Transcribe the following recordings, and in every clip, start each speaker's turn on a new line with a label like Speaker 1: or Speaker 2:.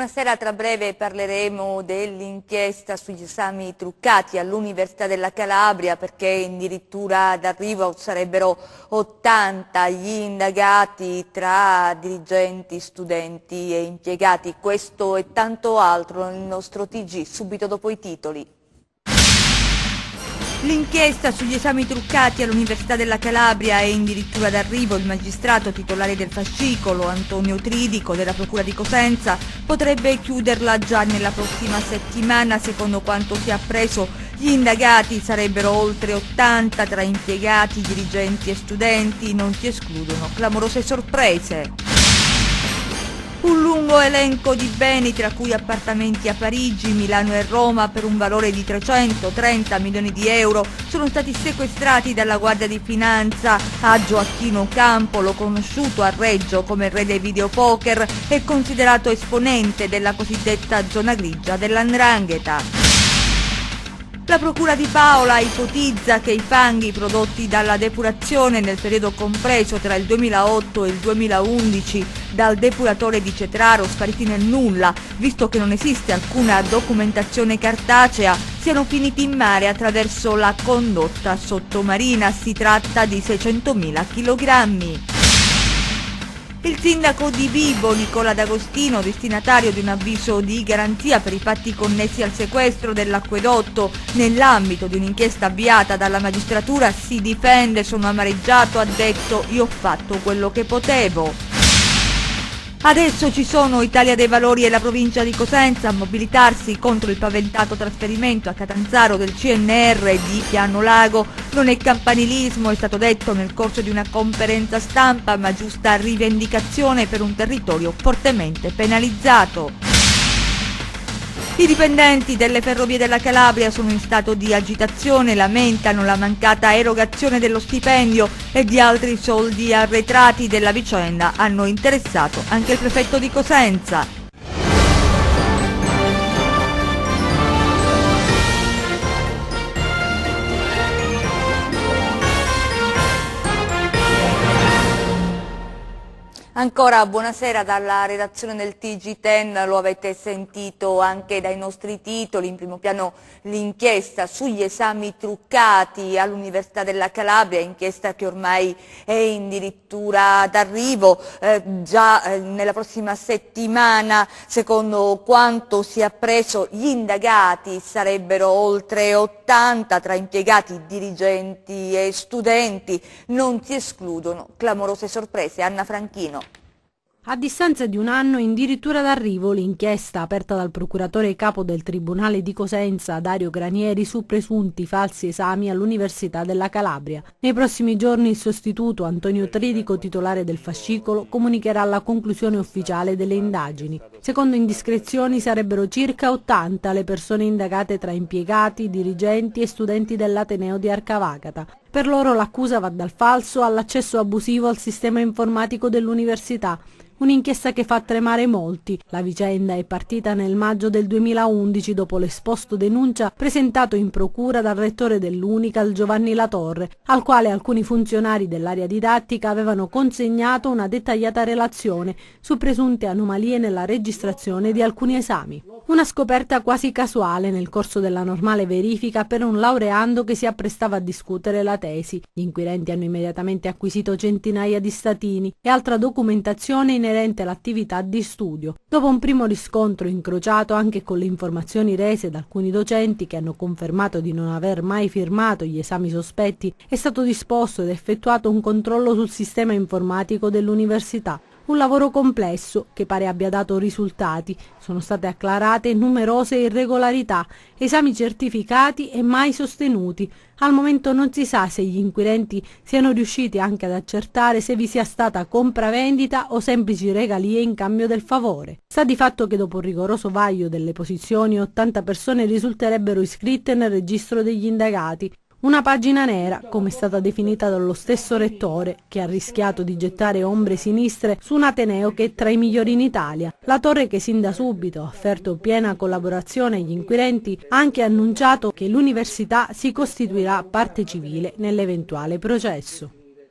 Speaker 1: Buonasera, tra breve parleremo dell'inchiesta sugli esami truccati all'Università della Calabria, perché addirittura d'arrivo sarebbero 80 gli indagati tra dirigenti, studenti e impiegati. Questo e tanto altro nel nostro TG, subito dopo i titoli. L'inchiesta sugli esami truccati all'Università della Calabria è addirittura d'arrivo. Il magistrato titolare del fascicolo, Antonio Tridico, della Procura di Cosenza, potrebbe chiuderla già nella prossima settimana. Secondo quanto si è appreso, gli indagati sarebbero oltre 80 tra impiegati, dirigenti e studenti. Non si escludono clamorose sorprese. Un lungo elenco di beni, tra cui appartamenti a Parigi, Milano e Roma, per un valore di 330 milioni di euro, sono stati sequestrati dalla Guardia di Finanza a Gioacchino Campolo, conosciuto a Reggio come il re dei videopoker e considerato esponente della cosiddetta zona grigia dell''ndrangheta. La Procura di Paola ipotizza che i fanghi prodotti dalla depurazione nel periodo compreso tra il 2008 e il 2011 dal depuratore di Cetraro, spariti nel nulla, visto che non esiste alcuna documentazione cartacea, siano finiti in mare attraverso la condotta sottomarina. Si tratta di 600.000 chilogrammi. Il sindaco di Vibo, Nicola D'Agostino, destinatario di un avviso di garanzia per i fatti connessi al sequestro dell'acquedotto nell'ambito di un'inchiesta avviata dalla magistratura, si difende. Sono amareggiato, ha detto, io ho fatto quello che potevo. Adesso ci sono Italia dei Valori e la provincia di Cosenza a mobilitarsi contro il paventato trasferimento a Catanzaro del CNR di Piano Lago. Non è campanilismo, è stato detto nel corso di una conferenza stampa, ma giusta rivendicazione per un territorio fortemente penalizzato. I dipendenti delle Ferrovie della Calabria sono in stato di agitazione, lamentano la mancata erogazione dello stipendio e di altri soldi arretrati. Della vicenda hanno interessato anche il prefetto di Cosenza. Ancora buonasera dalla redazione del TG10, lo avete sentito anche dai nostri titoli, in primo piano l'inchiesta sugli esami truccati all'Università della Calabria, inchiesta che ormai è addirittura d'arrivo, già nella prossima settimana. Secondo quanto si è appreso, gli indagati sarebbero oltre 80 tra impiegati, dirigenti e studenti. Non si escludono clamorose sorprese. Anna Franchino.
Speaker 2: A distanza di un anno, addirittura d'arrivo, l'inchiesta aperta dal procuratore capo del Tribunale di Cosenza, Dario Granieri, su presunti falsi esami all'Università della Calabria. Nei prossimi giorni il sostituto Antonio Tridico, titolare del fascicolo, comunicherà la conclusione ufficiale delle indagini. Secondo indiscrezioni sarebbero circa 80 le persone indagate tra impiegati, dirigenti e studenti dell'Ateneo di Arcavagata. Per loro l'accusa va dal falso all'accesso abusivo al sistema informatico dell'università. Un'inchiesta che fa tremare molti. La vicenda è partita nel maggio del 2011 dopo l'esposto denuncia presentato in procura dal rettore dell'Unical Giovanni Latorre, al quale alcuni funzionari dell'area didattica avevano consegnato una dettagliata relazione su presunte anomalie nella registrazione di alcuni esami. Una scoperta quasi casuale nel corso della normale verifica per un laureando che si apprestava a discutere la tesi. Gli inquirenti hanno immediatamente acquisito centinaia di statini e altra documentazione inerente all'attività di studio. Dopo un primo riscontro incrociato anche con le informazioni rese da alcuni docenti che hanno confermato di non aver mai firmato gli esami sospetti, è stato disposto ed effettuato un controllo sul sistema informatico dell'università. Un lavoro complesso che pare abbia dato risultati. Sono state acclarate numerose irregolarità, esami certificati e mai sostenuti. Al momento non si sa se gli inquirenti siano riusciti anche ad accertare se vi sia stata compravendita o semplici regalie in cambio del favore. Sta di fatto che dopo un rigoroso vaglio delle posizioni 80 persone risulterebbero iscritte nel registro degli indagati. Una pagina nera, come è stata definita dallo stesso rettore, che ha rischiato di gettare ombre sinistre su un ateneo che è tra i migliori in Italia. Latorre, che sin da subito ha offerto piena collaborazione agli inquirenti, ha anche annunciato che l'università si costituirà parte civile nell'eventuale processo.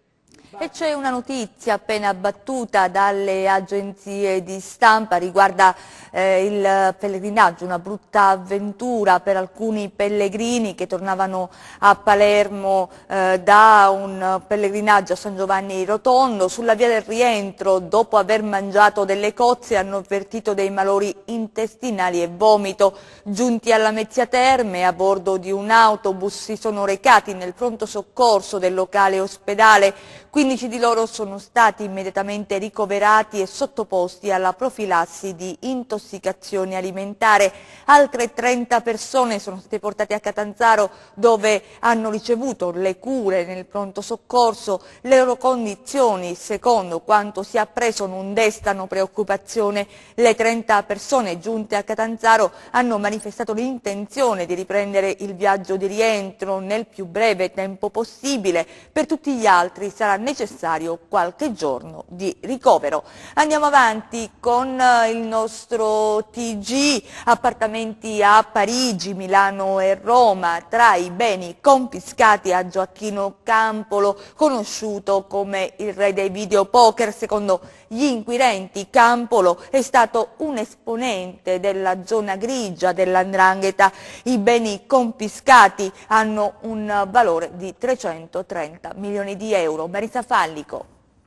Speaker 1: E c'è una notizia appena battuta dalle agenzie di stampa, riguarda il pellegrinaggio, una brutta avventura per alcuni pellegrini che tornavano a Palermo da un pellegrinaggio a San Giovanni Rotondo. Sulla via del rientro, dopo aver mangiato delle cozze, hanno avvertito dei malori intestinali e vomito. Giunti alla Mezzia Terme, a bordo di un autobus si sono recati nel pronto soccorso del locale ospedale. 15 di loro sono stati immediatamente ricoverati e sottoposti alla profilassi di intossicazione alimentare. Altre 30 persone sono state portate a Catanzaro, dove hanno ricevuto le cure nel pronto soccorso. Le loro condizioni, secondo quanto si è appreso, non destano preoccupazione. Le 30 persone giunte a Catanzaro hanno manifestato l'intenzione di riprendere il viaggio di rientro nel più breve tempo possibile. Per tutti gli altri sarà necessario qualche giorno di ricovero. Andiamo avanti con il nostro TG. Appartamenti a Parigi, Milano e Roma. Tra i beni confiscati a Gioacchino Campolo, conosciuto come il re dei videopoker. Secondo gli inquirenti, Campolo è stato un esponente della zona grigia dell''ndrangheta. I beni confiscati hanno un valore di 330 milioni di euro. Marisa Fallico.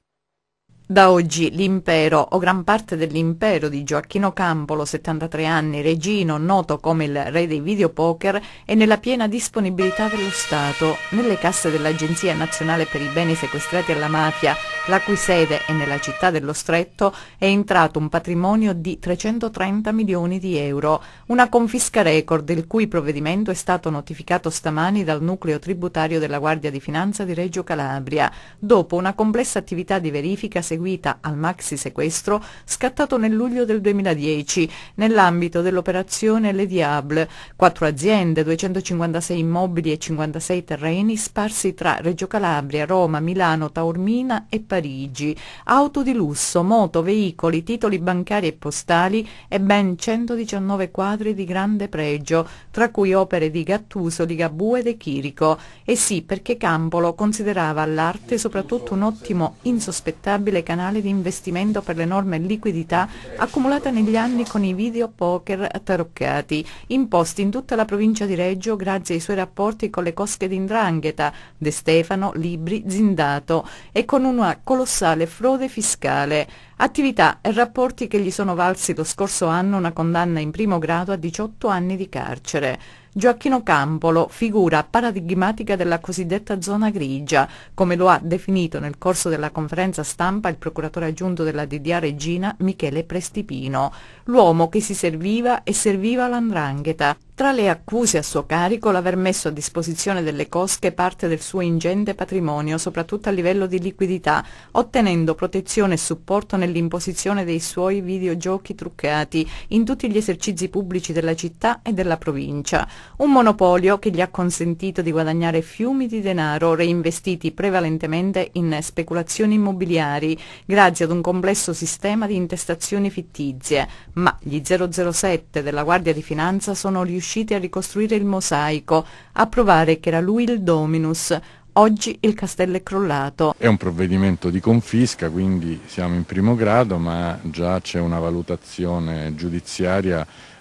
Speaker 3: Da oggi l'impero o gran parte dell'impero di Gioacchino Campolo, 73 anni, regino, noto come il re dei videopoker, è nella piena disponibilità dello Stato. Nelle casse dell'Agenzia Nazionale per i Beni Sequestrati alla Mafia, la cui sede è nella città dello Stretto, è entrato un patrimonio di 330 milioni di euro. Una confisca record, il cui provvedimento è stato notificato stamani dal nucleo tributario della Guardia di Finanza di Reggio Calabria, dopo una complessa attività di verifica seguita al maxi sequestro scattato nel luglio del 2010 nell'ambito dell'operazione Le Diable. 4 aziende, 256 immobili e 56 terreni sparsi tra Reggio Calabria, Roma, Milano, Taormina e Parigi. Auto di lusso, moto, veicoli, titoli bancari e postali e ben 119 quadri di grande pregio, tra cui opere di Gattuso, Ligabue e De Chirico. E sì, perché Campolo considerava l'arte soprattutto un ottimo, insospettabile canale di investimento per l'enorme liquidità accumulata negli anni con i videopoker taroccati, imposti in tutta la provincia di Reggio grazie ai suoi rapporti con le cosche di 'ndrangheta, De Stefano, Libri, Zindato, e con una colossale frode fiscale. Attività e rapporti che gli sono valsi lo scorso anno una condanna in primo grado a 18 anni di carcere. Gioacchino Campolo, figura paradigmatica della cosiddetta zona grigia, come lo ha definito nel corso della conferenza stampa il procuratore aggiunto della DDA Regina Michele Prestipino, l'uomo che si serviva e serviva l''ndrangheta. Tra le accuse a suo carico l'aver messo a disposizione delle cosche parte del suo ingente patrimonio, soprattutto a livello di liquidità, ottenendo protezione e supporto nell'imposizione dei suoi videogiochi truccati in tutti gli esercizi pubblici della città e della provincia. Un monopolio che gli ha consentito di guadagnare fiumi di denaro reinvestiti prevalentemente in speculazioni immobiliari, grazie ad un complesso sistema di intestazioni fittizie. Ma gli 007 della Guardia di Finanza sono riusciti a ricostruire il mosaico, a provare che era lui il dominus. Oggi il castello è crollato.
Speaker 4: È un provvedimento di confisca, quindi siamo in primo grado, ma già c'è una valutazione giudiziaria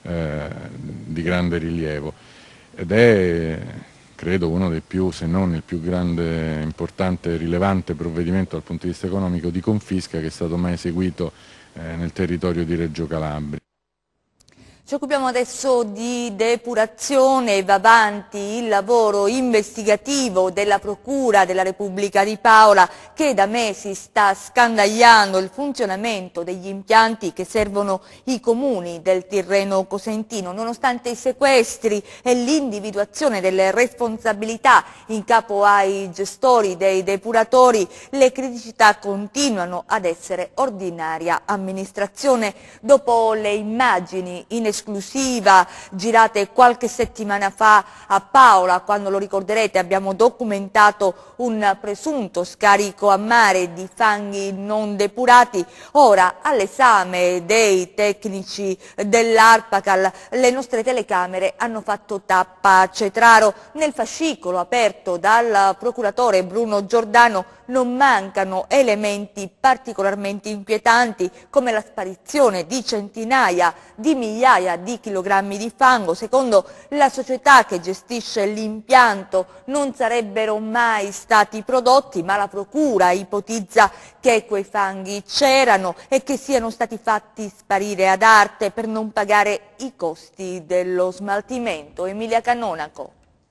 Speaker 4: di grande rilievo ed è, credo, uno dei più, se non il più grande, importante e rilevante provvedimento dal punto di vista economico di confisca che è stato mai eseguito nel territorio di Reggio Calabria.
Speaker 1: Ci occupiamo adesso di depurazione. Va avanti il lavoro investigativo della Procura della Repubblica di Paola, che da mesi sta scandagliando il funzionamento degli impianti che servono i comuni del Tirreno Cosentino. Nonostante i sequestri e l'individuazione delle responsabilità in capo ai gestori dei depuratori, le criticità continuano ad essere ordinaria amministrazione. Dopo le immagini inespressive esclusiva girate qualche settimana fa a Paola, quando lo ricorderete abbiamo documentato un presunto scarico a mare di fanghi non depurati. Ora all'esame dei tecnici dell'Arpacal le nostre telecamere hanno fatto tappa a Cetraro. Nel fascicolo aperto dal procuratore Bruno Giordano non mancano elementi particolarmente inquietanti come la sparizione di centinaia di migliaia di chilogrammi di fango. Secondo la società che gestisce l'impianto non sarebbero mai stati prodotti, ma la procura ipotizza che quei fanghi c'erano e che siano stati fatti sparire ad arte per non pagare i costi dello smaltimento. Emilia Cannonaco.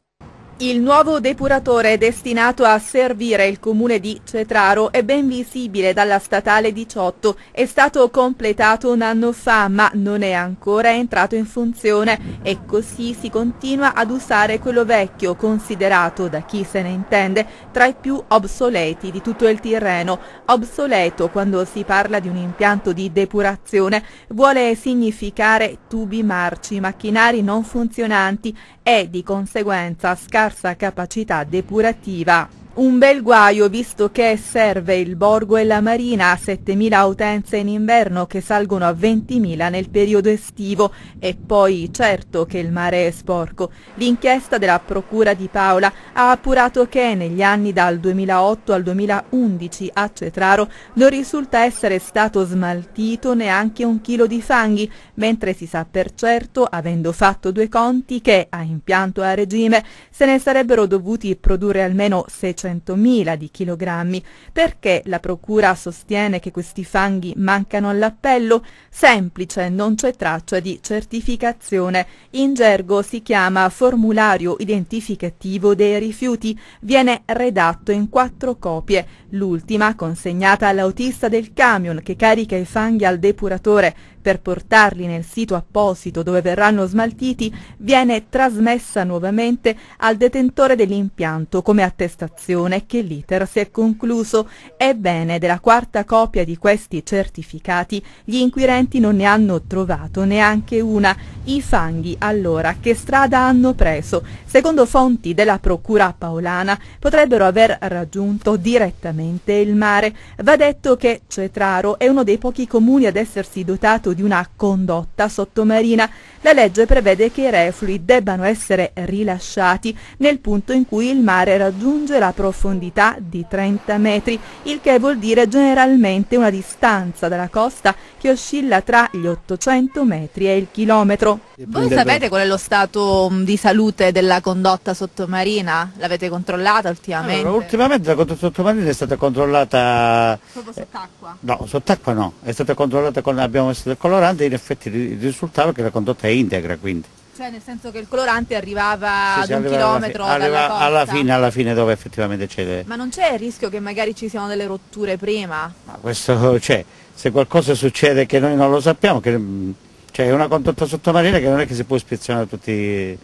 Speaker 5: Il nuovo depuratore destinato a servire il comune di Cetraro è ben visibile dalla statale 18, è stato completato un anno fa ma non è ancora entrato in funzione e così si continua ad usare quello vecchio, considerato da chi se ne intende tra i più obsoleti di tutto il Tirreno. Obsoleto, quando si parla di un impianto di depurazione, vuole significare tubi marci, macchinari non funzionanti e di conseguenza scarsa capacità depurativa. Un bel guaio, visto che serve il Borgo e la Marina a 7.000 utenze in inverno che salgono a 20.000 nel periodo estivo, e poi certo che il mare è sporco. L'inchiesta della Procura di Paola ha appurato che negli anni dal 2008 al 2011 a Cetraro non risulta essere stato smaltito neanche 1 chilo di fanghi, mentre si sa per certo, avendo fatto 2 conti, che a impianto a regime se ne sarebbero dovuti produrre almeno 600.000 di chilogrammi. Perché la procura sostiene che questi fanghi mancano all'appello? Semplice, non c'è traccia di certificazione. In gergo si chiama formulario identificativo dei rifiuti. Viene redatto in 4 copie. L'ultima, consegnata all'autista del camion che carica i fanghi al depuratore per portarli nel sito apposito dove verranno smaltiti, viene trasmessa nuovamente al detentore dell'impianto come attestazione che l'iter si è concluso. Ebbene, della 4ª copia di questi certificati gli inquirenti non ne hanno trovato neanche una. I fanghi allora che strada hanno preso? Secondo fonti della procura paolana potrebbero aver raggiunto direttamente il mare. Va detto che Cetraro è uno dei pochi comuni ad essersi dotato di una condotta sottomarina. La legge prevede che i reflui debbano essere rilasciati nel punto in cui il mare raggiunge la profondità di 30 metri, il che vuol dire generalmente una distanza dalla costa che oscilla tra gli 800 metri e il chilometro.
Speaker 6: Voi sapete qual è lo stato di salute della condotta sottomarina? L'avete controllata ultimamente?
Speaker 7: Allora, ultimamente la condotta sottomarina è stata controllata...
Speaker 6: Proprio sott'acqua?
Speaker 7: No, sott'acqua no, è stata controllata con abbiamo messo del colorante e in effetti risultava che la condotta è integra, quindi.
Speaker 6: Cioè nel senso che il colorante arrivava ad un
Speaker 7: arriva
Speaker 6: chilometro dalla costa?
Speaker 7: alla fine dove effettivamente c'è.
Speaker 6: Ma non c'è il rischio che magari ci siano delle rotture prima?
Speaker 7: Ma questo c'è, se qualcosa succede che noi non lo sappiamo, che c'è una condotta sottomarina che non è che si può ispezionare tutti.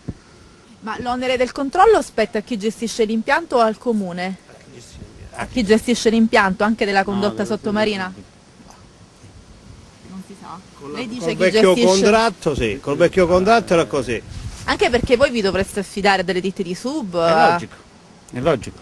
Speaker 6: Ma l'onere del controllo spetta a chi gestisce l'impianto o al comune? A chi gestisce l'impianto anche della condotta sottomarina? Non si sa. Lei dice
Speaker 8: Col
Speaker 6: chi
Speaker 8: vecchio
Speaker 6: gestisce...
Speaker 8: contratto sì, col vecchio contratto era così.
Speaker 6: Anche perché voi vi dovreste affidare delle ditte di sub.
Speaker 7: È logico.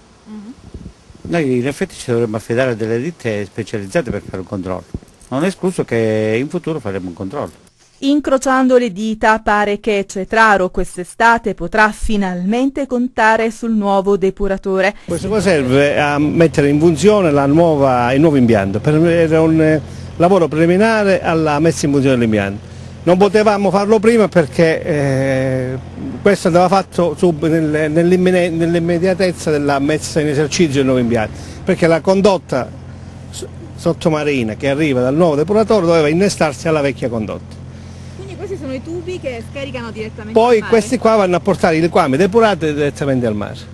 Speaker 7: Noi in effetti ci dovremmo affidare a delle ditte specializzate per fare un controllo. Non è escluso che in futuro faremo un controllo.
Speaker 5: Incrociando le dita pare che Cetraro quest'estate potrà finalmente contare sul nuovo depuratore.
Speaker 8: Questo qua serve a mettere in funzione il nuovo impianto, era un lavoro preliminare alla messa in funzione dell'impianto. Non potevamo farlo prima perché questo andava fatto nell'immediatezza della messa in esercizio del nuovo impianto, perché la condotta sottomarina che arriva dal nuovo depuratore doveva innestarsi alla vecchia condotta.
Speaker 6: Questi sono i tubi che scaricano direttamente
Speaker 8: Poi
Speaker 6: al mare.
Speaker 8: questi qua vanno a portare i liquami depurati direttamente al mare.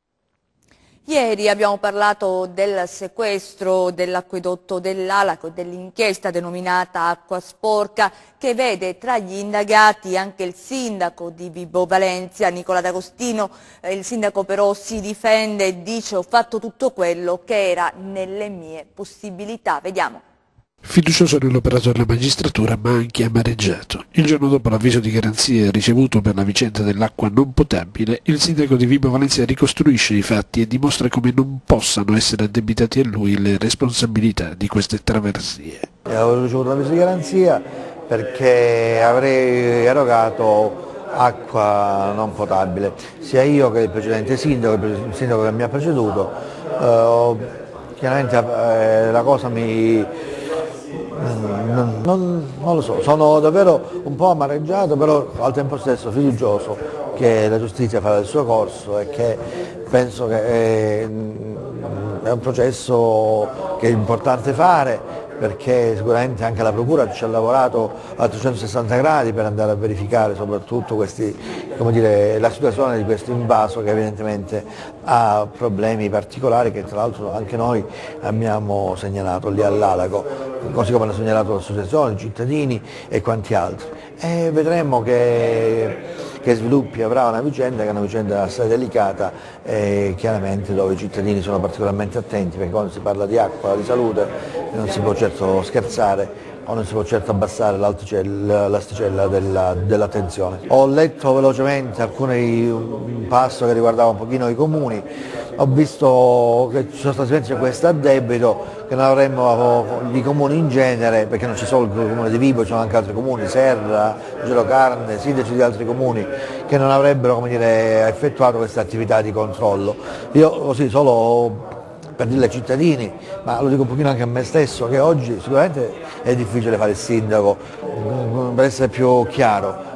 Speaker 1: Ieri abbiamo parlato del sequestro dell'acquedotto dell'Alaco e dell'inchiesta denominata Acqua Sporca, che vede tra gli indagati anche il sindaco di Vibo Valentia, Nicola D'Agostino. Il sindaco però si difende e dice: ho fatto tutto quello che era nelle mie possibilità. Vediamo.
Speaker 9: Fiducioso nell'operato della magistratura, ma anche amareggiato. Il giorno dopo l'avviso di garanzia ricevuto per la vicenda dell'acqua non potabile, il sindaco di Vibo Valentia ricostruisce i fatti e dimostra come non possano essere addebitati a lui le responsabilità di queste traversie.
Speaker 10: Ho ricevuto l'avviso di garanzia perché avrei erogato acqua non potabile, sia io che il precedente sindaco, il sindaco che mi ha preceduto. Chiaramente la cosa non lo so, sono davvero un po' amareggiato, però al tempo stesso fiducioso che la giustizia farà il suo corso e che penso che è un processo che è importante fare, perché sicuramente anche la Procura ci ha lavorato a 360 gradi per andare a verificare soprattutto la situazione di questo invaso che evidentemente ha problemi particolari che tra l'altro anche noi abbiamo segnalato lì all'Alago, così come hanno segnalato l'associazione, i cittadini e quanti altri. E vedremo che sviluppi avrà una vicenda che è una vicenda assai delicata e chiaramente dove i cittadini sono particolarmente attenti, perché quando si parla di acqua, di salute, non si può certo scherzare o non si può certo abbassare l'asticella dell'attenzione. Ho letto velocemente un passo che riguardava un pochino i comuni, ho visto che sostanzialmente c'è questo addebito che non avremmo i comuni in genere, perché non c'è solo il comune di Vibo, ci sono anche altri comuni, Serra, Gelocarne, sindaci di altri comuni che non avrebbero effettuato questa attività di controllo. Io così solo per dire ai cittadini, ma lo dico un pochino anche a me stesso, che oggi sicuramente è difficile fare il sindaco, per essere più chiaro.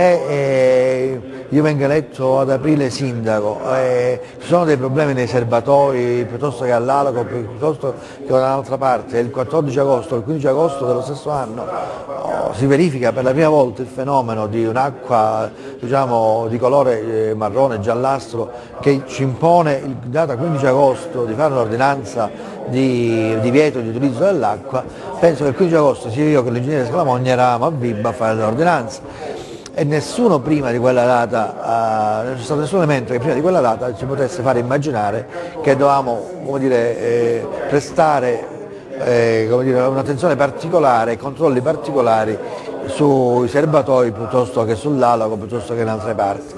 Speaker 10: Se io vengo eletto ad aprile sindaco, ci sono dei problemi nei serbatoi piuttosto che all'Alago, piuttosto che da un'altra parte, il 14 agosto, il 15 agosto dello stesso anno si verifica per la prima volta il fenomeno di un'acqua di colore marrone, giallastro, che ci impone in data 15 agosto di fare un'ordinanza di divieto di utilizzo dell'acqua. Penso che il 15 agosto sia io che l'ingegnere Scalamogna eravamo a Vibo a fare l'ordinanza. E nessuno prima di quella data, non c'è stato nessun elemento che prima di quella data ci potesse fare immaginare che dovevamo prestare un'attenzione particolare, controlli particolari sui serbatoi piuttosto che sull'Alago, piuttosto che in altre parti.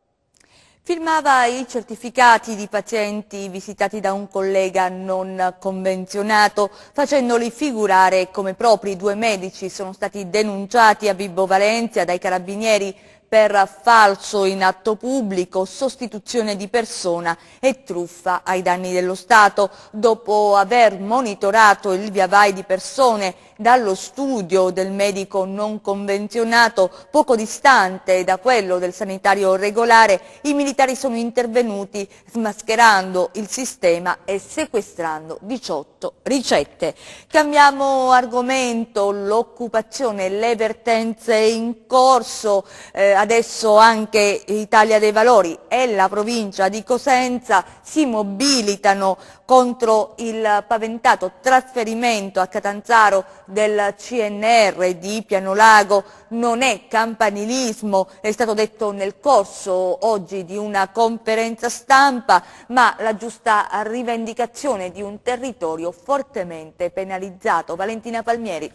Speaker 1: Filmava i certificati di pazienti visitati da un collega non convenzionato, facendoli figurare come propri. 2 medici sono stati denunciati a Vibo Valentia dai carabinieri per falso in atto pubblico, sostituzione di persona e truffa ai danni dello Stato. Dopo aver monitorato il viavai di persone dallo studio del medico non convenzionato, poco distante da quello del sanitario regolare, i militari sono intervenuti smascherando il sistema e sequestrando 18 ricette. Cambiamo argomento, l'occupazione, le vertenze in corso. Adesso anche Italia dei Valori e la provincia di Cosenza si mobilitano contro il paventato trasferimento a Catanzaro del CNR di Pianolago. Non è campanilismo, è stato detto nel corso oggi di una conferenza stampa, ma la giusta rivendicazione di un territorio fortemente penalizzato. Valentina Palmieri.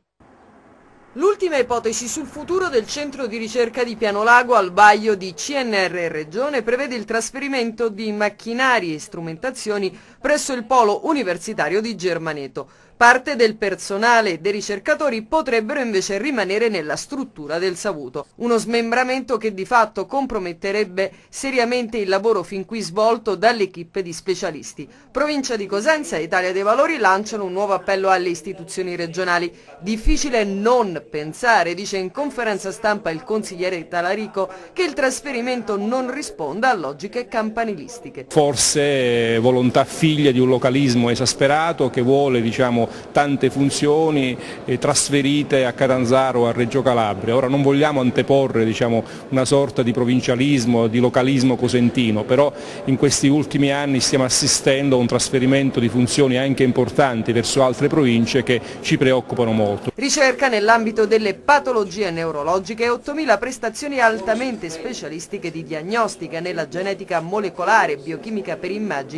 Speaker 11: L'ultima ipotesi sul futuro del centro di ricerca di Pianolago al vaglio di CNR e Regione prevede il trasferimento di macchinari e strumentazioni presso il polo universitario di Germaneto. Parte del personale e dei ricercatori potrebbero invece rimanere nella struttura del Savuto. Uno smembramento che di fatto comprometterebbe seriamente il lavoro fin qui svolto dall'equipe di specialisti. Provincia di Cosenza e Italia dei Valori lanciano un nuovo appello alle istituzioni regionali. Difficile non pensare, dice in conferenza stampa il consigliere Talarico, che il trasferimento non risponda a logiche campanilistiche.
Speaker 12: Forse volontà figlia di un localismo esasperato che vuole, tante funzioni trasferite a Catanzaro o a Reggio Calabria. Ora non vogliamo anteporre una sorta di provincialismo, di localismo cosentino, però in questi ultimi anni stiamo assistendo a un trasferimento di funzioni anche importanti verso altre province che ci preoccupano molto.
Speaker 11: Ricerca nell'ambito delle patologie neurologiche e 8.000 prestazioni altamente specialistiche di diagnostica nella genetica molecolare e biochimica per immagini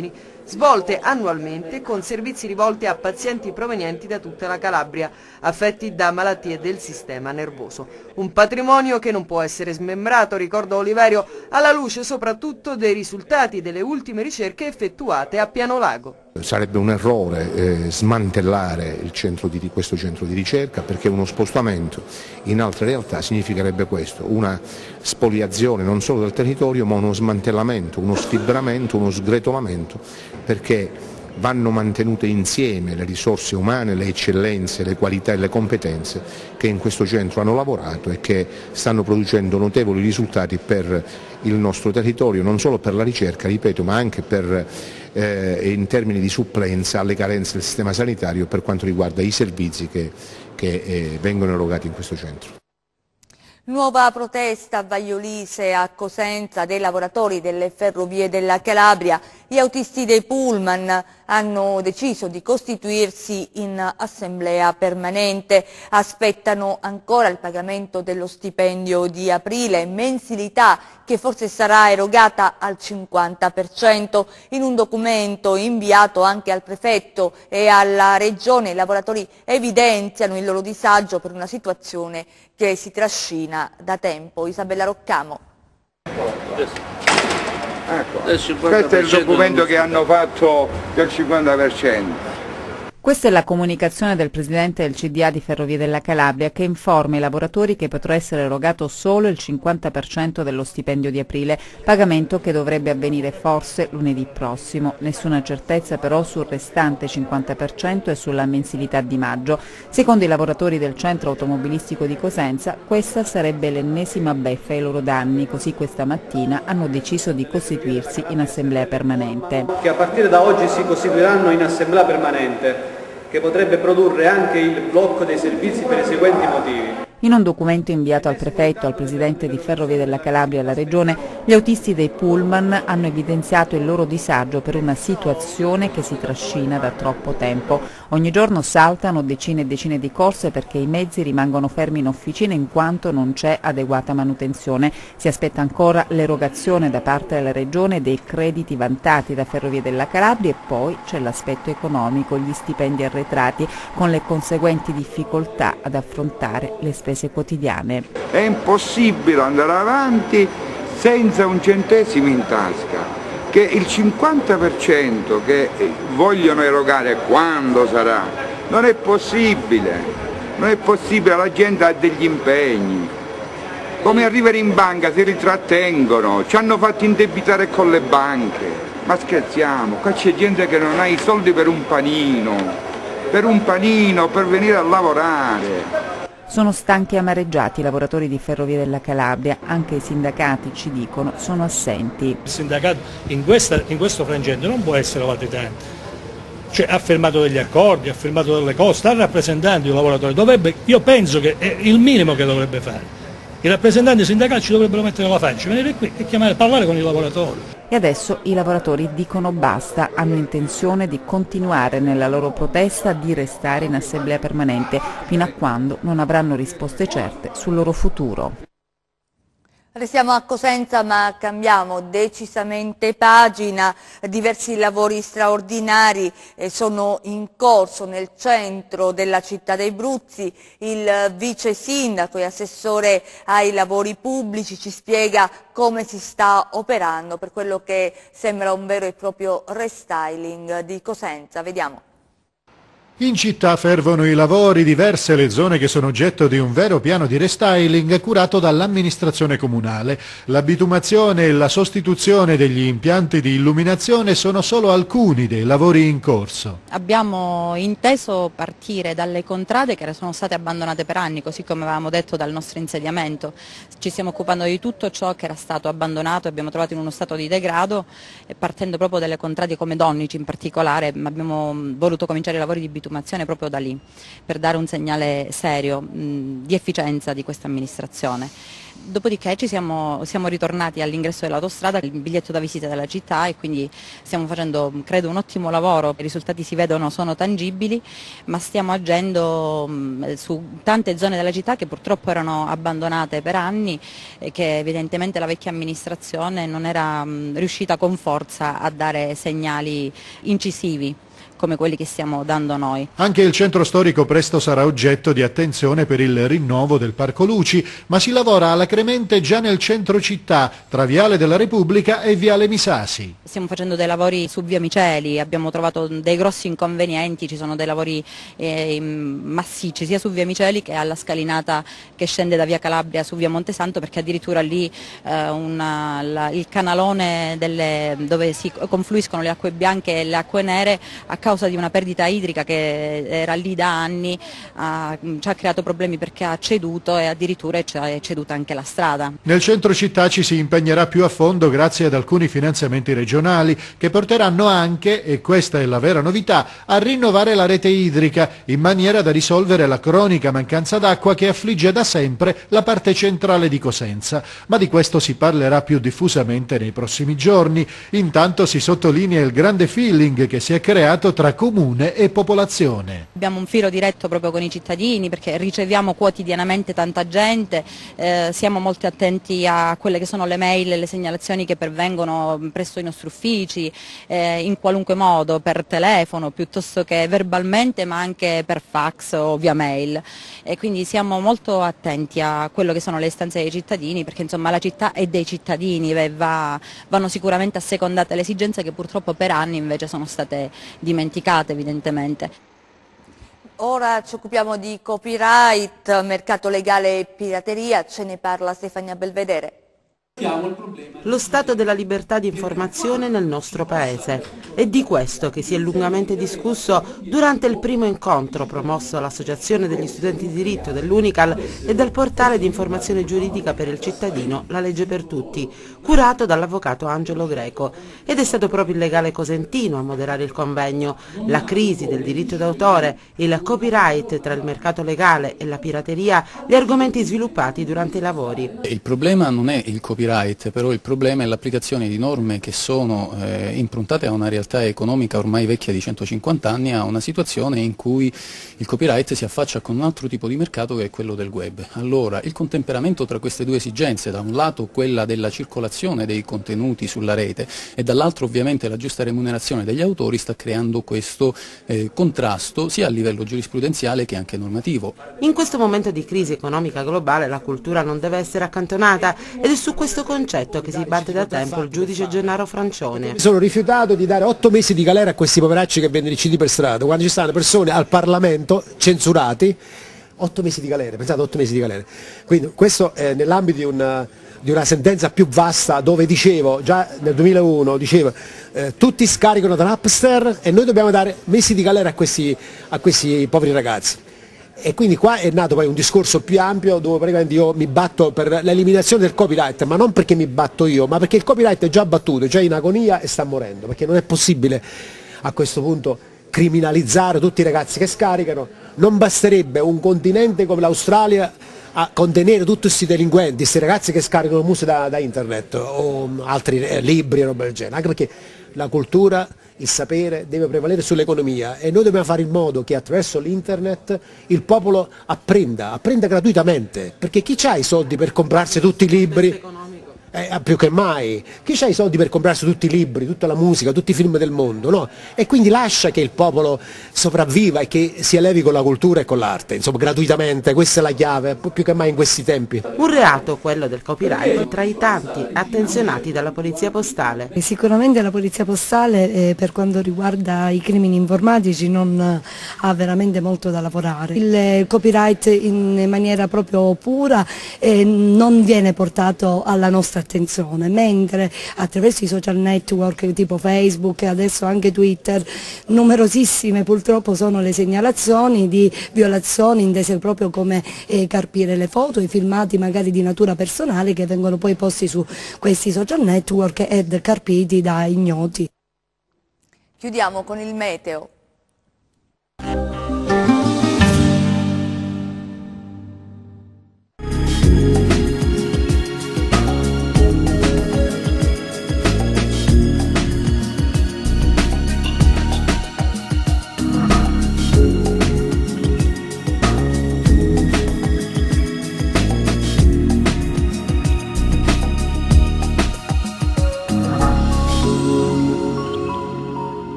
Speaker 11: svolte annualmente con servizi rivolti a pazienti provenienti da tutta la Calabria, affetti da malattie del sistema nervoso. Un patrimonio che non può essere smembrato, ricorda Oliverio, alla luce soprattutto dei risultati delle ultime ricerche effettuate a Pianolago.
Speaker 13: Sarebbe un errore smantellare questo centro di ricerca, perché uno spostamento in altre realtà significherebbe questo, una spoliazione non solo del territorio ma uno smantellamento, uno sfibramento, uno sgretolamento, perché vanno mantenute insieme le risorse umane, le eccellenze, le qualità e le competenze che in questo centro hanno lavorato e che stanno producendo notevoli risultati per il nostro territorio, non solo per la ricerca, ripeto, ma anche in termini di supplenza alle carenze del sistema sanitario per quanto riguarda i servizi che vengono erogati in questo centro.
Speaker 1: Nuova protesta a Vaiolise, a Cosenza, dei lavoratori delle ferrovie della Calabria. Gli autisti dei pullman hanno deciso di costituirsi in assemblea permanente. Aspettano ancora il pagamento dello stipendio di aprile, mensilità che forse sarà erogata al 50%. In un documento inviato anche al prefetto e alla regione, i lavoratori evidenziano il loro disagio per una situazione che si trascina da tempo. Isabella Roccamo.
Speaker 14: Questo è il documento che hanno fatto del 50%.
Speaker 3: Questa è la comunicazione del presidente del CDA di Ferrovie della Calabria, che informa i lavoratori che potrà essere erogato solo il 50% dello stipendio di aprile, pagamento che dovrebbe avvenire forse lunedì prossimo. Nessuna certezza però sul restante 50% e sulla mensilità di maggio. Secondo i lavoratori del centro automobilistico di Cosenza, questa sarebbe l'ennesima beffa ai loro danni, così questa mattina hanno deciso di costituirsi in assemblea permanente.
Speaker 15: Che a partire da oggi si costituiranno in assemblea permanente, che potrebbe produrre anche il blocco dei servizi per i seguenti motivi.
Speaker 3: In un documento inviato al prefetto, al presidente di Ferrovie della Calabria e alla regione, gli autisti dei pullman hanno evidenziato il loro disagio per una situazione che si trascina da troppo tempo. Ogni giorno saltano decine e decine di corse perché i mezzi rimangono fermi in officina in quanto non c'è adeguata manutenzione. Si aspetta ancora l'erogazione da parte della regione dei crediti vantati da Ferrovie della Calabria e poi c'è l'aspetto economico, gli stipendi arretrati con le conseguenti difficoltà ad affrontare le spese quotidiane.
Speaker 14: È impossibile andare avanti senza un centesimo in tasca, che il 50% che vogliono erogare quando sarà, non è possibile, la gente ha degli impegni. Come arrivare in banca si ritrattengono, ci hanno fatto indebitare con le banche, ma scherziamo, qua c'è gente che non ha i soldi per un panino, per venire a lavorare.
Speaker 3: Sono stanchi e amareggiati i lavoratori di Ferrovie della Calabria, anche i sindacati, ci dicono, sono assenti.
Speaker 16: Il sindacato in questo frangente non può essere latitante, cioè ha firmato degli accordi, ha firmato delle cose, sta rappresentando i lavoratori, io penso che è il minimo che dovrebbe fare. I rappresentanti sindacali ci dovrebbero mettere la faccia, venire qui e parlare con i lavoratori.
Speaker 3: E adesso i lavoratori dicono basta, hanno intenzione di continuare nella loro protesta, di restare in assemblea permanente fino a quando non avranno risposte certe sul loro futuro.
Speaker 1: Restiamo a Cosenza ma cambiamo decisamente pagina. Diversi lavori straordinari sono in corso nel centro della città dei Bruzzi. Il vice sindaco e assessore ai lavori pubblici ci spiega come si sta operando per quello che sembra un vero e proprio restyling di Cosenza. Vediamo.
Speaker 17: In città fervono i lavori, diverse le zone che sono oggetto di un vero piano di restyling curato dall'amministrazione comunale. La bitumazione e la sostituzione degli impianti di illuminazione sono solo alcuni dei lavori in corso.
Speaker 18: Abbiamo inteso partire dalle contrade che sono state abbandonate per anni, così come avevamo detto dal nostro insediamento. Ci stiamo occupando di tutto ciò che era stato abbandonato e abbiamo trovato in uno stato di degrado, e partendo proprio dalle contrade come Donnici in particolare abbiamo voluto cominciare i lavori di bitumazione. bitumazione proprio da lì, per dare un segnale serio di efficienza di questa amministrazione. Dopodiché siamo ritornati all'ingresso dell'autostrada, il biglietto da visita della città, e quindi stiamo facendo, credo, un ottimo lavoro. I risultati si vedono, sono tangibili, ma stiamo agendo su tante zone della città che purtroppo erano abbandonate per anni e che evidentemente la vecchia amministrazione non era riuscita con forza a dare segnali incisivi come quelli che stiamo dando noi.
Speaker 17: Anche il centro storico presto sarà oggetto di attenzione per il rinnovo del Parco Luci, ma si lavora alacremente già nel centro città, tra Viale della Repubblica e Viale Misasi.
Speaker 18: Stiamo facendo dei lavori su via Miceli, abbiamo trovato dei grossi inconvenienti, ci sono dei lavori massicci sia su via Miceli che alla scalinata che scende da via Calabria su via Montesanto, perché addirittura lì il canalone dove si confluiscono le acque bianche e le acque nere, a causa di una perdita idrica che era lì da anni, ci ha creato problemi perché ha ceduto e addirittura ci è ceduta anche la strada.
Speaker 17: Nel centro città ci si impegnerà più a fondo grazie ad alcuni finanziamenti regionali che porteranno anche, e questa è la vera novità, a rinnovare la rete idrica in maniera da risolvere la cronica mancanza d'acqua che affligge da sempre la parte centrale di Cosenza. Ma di questo si parlerà più diffusamente nei prossimi giorni. Intanto si sottolinea il grande feeling che si è creato tra comune e popolazione.
Speaker 18: Abbiamo un filo diretto proprio con i cittadini perché riceviamo quotidianamente tanta gente, siamo molto attenti a quelle che sono le mail e le segnalazioni che pervengono presso i nostri uffici, in qualunque modo, per telefono piuttosto che verbalmente, ma anche per fax o via mail, e quindi siamo molto attenti a quello che sono le istanze dei cittadini, perché insomma la città è dei cittadini e vanno sicuramente assecondate le esigenze che purtroppo per anni invece sono state dimenticate evidentemente.
Speaker 1: Ora ci occupiamo di copyright, mercato legale e pirateria, ce ne parla Stefania Belvedere.
Speaker 19: Lo stato della libertà di informazione nel nostro Paese. È di questo che si è lungamente discusso durante il primo incontro promosso dall'Associazione degli Studenti di Diritto dell'Unical e dal portale di informazione giuridica per il cittadino La Legge per Tutti, curato dall'avvocato Angelo Greco. Ed è stato proprio il legale cosentino a moderare il convegno. La crisi del diritto d'autore, il copyright tra il mercato legale e la pirateria, gli argomenti sviluppati durante i lavori.
Speaker 20: Il problema non è il copyright, però il problema è l'applicazione di norme che sono improntate a una realtà economica ormai vecchia di 150 anni, a una situazione in cui il copyright si affaccia con un altro tipo di mercato che è quello del web. Allora, il contemperamento tra queste due esigenze, da un lato quella della circolazione dei contenuti sulla rete e dall'altro ovviamente la giusta remunerazione degli autori, sta creando questo contrasto sia a livello giurisprudenziale che anche normativo.
Speaker 19: In questo momento di crisi economica globale la cultura non deve essere accantonata ed è su questo concetto che si batte da tempo il giudice Gennaro Francione.
Speaker 21: Mi sono rifiutato di dare 8 mesi di galera a questi poveracci che vendono i CD per strada, quando ci stanno persone al Parlamento censurati. 8 mesi di galera, pensate, 8 mesi di galera. Quindi questo è nell'ambito di una sentenza più vasta, dove dicevo, già nel 2001, dicevo tutti scaricano da Napster e noi dobbiamo dare mesi di galera a questi poveri ragazzi. E quindi qua è nato poi un discorso più ampio dove praticamente io mi batto per l'eliminazione del copyright, ma non perché mi batto io, ma perché il copyright è già battuto, è già in agonia e sta morendo, perché non è possibile a questo punto criminalizzare tutti i ragazzi che scaricano. Non basterebbe un continente come l'Australia a contenere tutti questi delinquenti, questi ragazzi che scaricano musica da internet o altri libri e roba del genere, anche perché la cultura, il sapere deve prevalere sull'economia e noi dobbiamo fare in modo che attraverso l'internet il popolo apprenda gratuitamente, perché chi ha i soldi per comprarsi tutti i libri? Più che mai, chi ha i soldi per comprarsi tutti i libri, tutta la musica, tutti i film del mondo, no? E quindi lascia che il popolo sopravviva e che si elevi con la cultura e con l'arte, insomma gratuitamente, questa è la chiave, più che mai in questi tempi.
Speaker 19: Un reato, quello del copyright, tra i tanti attenzionati dalla Polizia Postale.
Speaker 22: E sicuramente la Polizia Postale per quanto riguarda i crimini informatici non ha veramente molto da lavorare. Il copyright in maniera proprio pura non viene portato alla nostra attenzione, mentre attraverso i social network tipo Facebook e adesso anche Twitter numerosissime purtroppo sono le segnalazioni di violazioni intese proprio come carpire le foto, i filmati magari di natura personale che vengono poi posti su questi social network ed carpiti da ignoti.
Speaker 1: Chiudiamo con il meteo.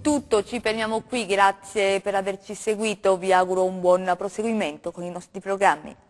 Speaker 1: tutto, ci fermiamo qui, grazie per averci seguito, vi auguro un buon proseguimento con i nostri programmi.